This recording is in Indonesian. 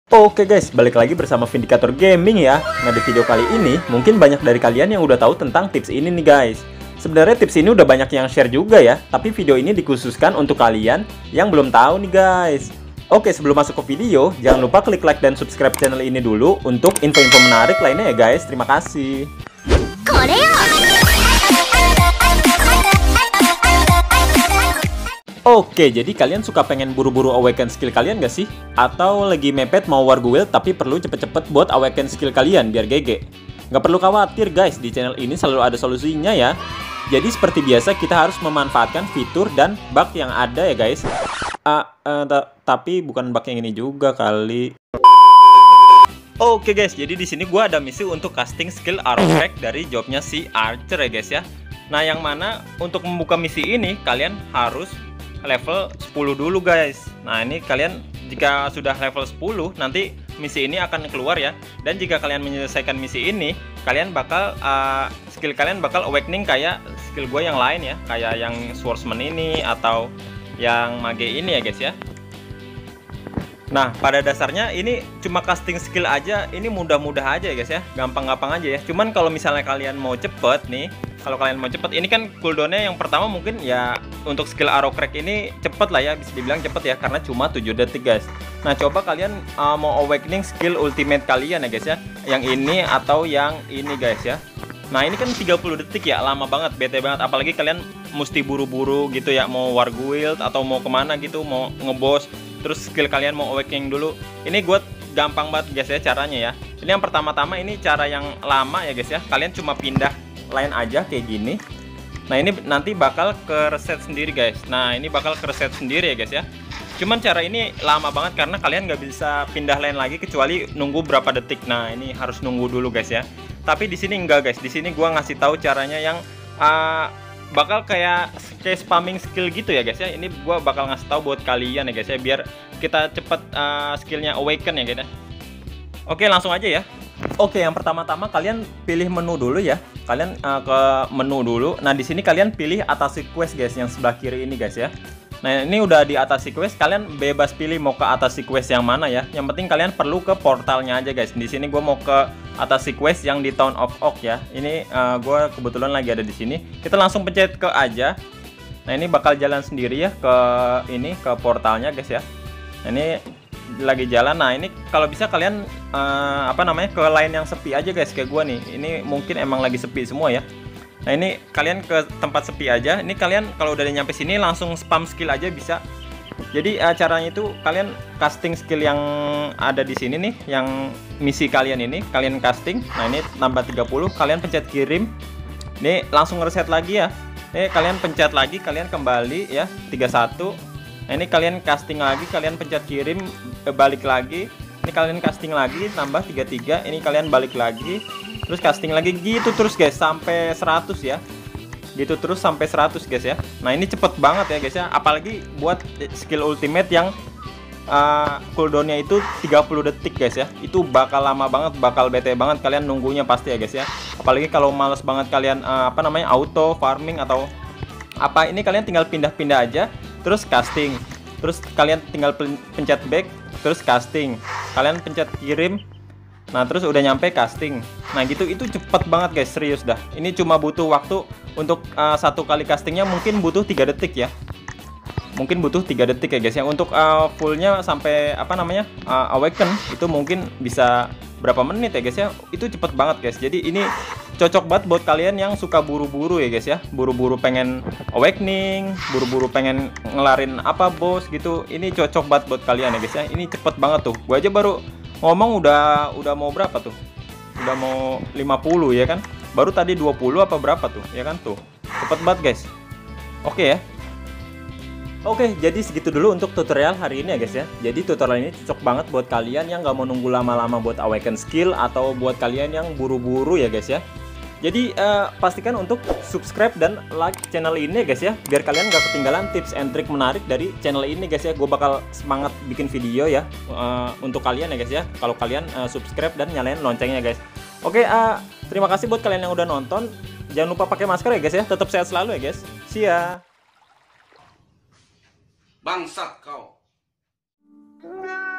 Oke guys, balik lagi bersama Vindicator Gaming ya. Nah, di video kali ini mungkin banyak dari kalian yang udah tahu tentang tips ini nih guys. Sebenarnya tips ini udah banyak yang share juga ya, tapi video ini dikhususkan untuk kalian yang belum tahu nih guys. Oke, sebelum masuk ke video, jangan lupa klik like dan subscribe channel ini dulu untuk info-info menarik lainnya ya guys. Terima kasih. Oke, jadi kalian suka pengen buru-buru awaken skill kalian gak sih? Atau lagi mepet mau war guild tapi perlu cepet-cepet buat awaken skill kalian biar GG? Nggak perlu khawatir guys, di channel ini selalu ada solusinya ya. Jadi seperti biasa kita harus memanfaatkan fitur dan bug yang ada ya guys. Tapi bukan bug yang ini juga kali. Oke guys, jadi di sini gua ada misi untuk casting skill arrow pack dari jobnya si Archer ya guys ya. Nah, yang mana untuk membuka misi ini kalian harus level 10 dulu guys. Nah, ini kalian jika sudah level 10 nanti misi ini akan keluar ya. Dan jika kalian menyelesaikan misi ini, kalian bakal skill kalian bakal awakening kayak skill gue yang lain ya, kayak yang swordsman ini atau yang mage ini ya guys ya. Nah, pada dasarnya ini cuma casting skill aja, ini mudah-mudah aja ya guys ya, gampang-gampang aja ya. Cuman kalau misalnya kalian mau cepet nih, kalau kalian mau cepet, ini kan cooldownnya yang pertama mungkin ya untuk skill arrow crack ini cepet lah ya, bisa dibilang cepet ya, karena cuma 7 detik guys. Nah, coba kalian mau awakening skill ultimate kalian ya guys ya, yang ini atau yang ini guys ya. Nah, ini kan 30 detik ya, lama banget, bete banget, apalagi kalian mesti buru-buru gitu ya, mau war guild atau mau kemana gitu, mau ngebos, terus skill kalian mau awakening dulu. Ini gue gampang banget guys ya caranya ya. Ini yang pertama-tama, ini cara yang lama ya guys ya, kalian cuma pindah line aja kayak gini. Nah, ini nanti bakal ke reset sendiri guys. Nah, ini bakal ke reset sendiri ya guys ya. Cuman cara ini lama banget karena kalian nggak bisa pindah line lagi kecuali nunggu berapa detik. Nah, ini harus nunggu dulu guys ya. Tapi di sini enggak guys. Di sini gua ngasih tahu caranya yang bakal kayak spamming skill gitu ya guys ya. Ini gua bakal ngasih tahu buat kalian ya guys ya, biar kita cepet skillnya awaken ya guys ya. Oke, langsung aja ya. Oke, yang pertama-tama kalian pilih menu dulu ya. Kalian ke menu dulu. Nah, di sini kalian pilih atasi quest guys, yang sebelah kiri ini guys ya. Nah, ini udah di atasi quest, kalian bebas pilih mau ke atasi quest yang mana ya. Yang penting kalian perlu ke portalnya aja guys. Di sini gue mau ke atasi quest yang di Town of Oak ya. Ini gue kebetulan lagi ada di sini. Kita langsung pencet ke aja. Nah, ini bakal jalan sendiri ya ke ini, ke portalnya guys ya. Nah, ini lagi jalan. Nah, ini kalau bisa kalian ke line yang sepi aja guys, kayak gua nih. Ini mungkin emang lagi sepi semua ya. Nah, ini kalian ke tempat sepi aja. Ini kalian kalau udah nyampe sini langsung spam skill aja bisa. Jadi caranya itu kalian casting skill yang ada di sini nih, yang misi kalian ini kalian casting. Nah, ini nambah 30, kalian pencet kirim. Ini langsung reset lagi ya. Ini kalian pencet lagi, kalian kembali ya 31. Nah, ini kalian casting lagi, kalian pencet kirim, balik lagi. Ini kalian casting lagi, tambah 33. Ini kalian balik lagi, terus casting lagi, gitu terus guys sampai 100 ya. Gitu terus sampai 100 guys ya. Nah, ini cepet banget ya guys ya. Apalagi buat skill ultimate yang cooldownnya itu 30 detik guys ya. Itu bakal lama banget, bakal bete banget kalian nunggunya pasti ya guys ya. Apalagi kalau males banget kalian auto farming atau apa, ini kalian tinggal pindah-pindah aja. Terus casting, terus kalian tinggal pencet back, terus casting, kalian pencet kirim. Nah, terus udah nyampe casting. Nah, gitu, itu cepet banget guys, serius dah. Ini cuma butuh waktu untuk satu kali castingnya mungkin butuh 3 detik ya. Mungkin butuh 3 detik ya guys ya. Untuk fullnya sampai awaken itu mungkin bisa berapa menit ya guys ya. Itu cepet banget guys. Jadi ini cocok banget buat kalian yang suka buru-buru ya guys ya. Buru-buru pengen awakening, buru-buru pengen ngelarin apa bos gitu. Ini cocok banget buat kalian ya guys ya. Ini cepet banget tuh. Gua aja baru ngomong udah mau berapa tuh? Udah mau 50 ya kan? Baru tadi 20 apa berapa tuh? Ya kan tuh. Cepet banget guys. Oke ya. Oke, jadi segitu dulu untuk tutorial hari ini ya guys ya. Jadi tutorial ini cocok banget buat kalian yang nggak mau nunggu lama-lama buat awaken skill, atau buat kalian yang buru-buru ya guys ya. Jadi pastikan untuk subscribe dan like channel ini ya guys ya, biar kalian nggak ketinggalan tips and trick menarik dari channel ini guys ya. Gue bakal semangat bikin video ya untuk kalian ya guys ya, kalau kalian subscribe dan nyalain loncengnya guys. Oke, terima kasih buat kalian yang udah nonton. Jangan lupa pakai masker ya guys ya, tetap sehat selalu ya guys. See ya. Bangsat kau.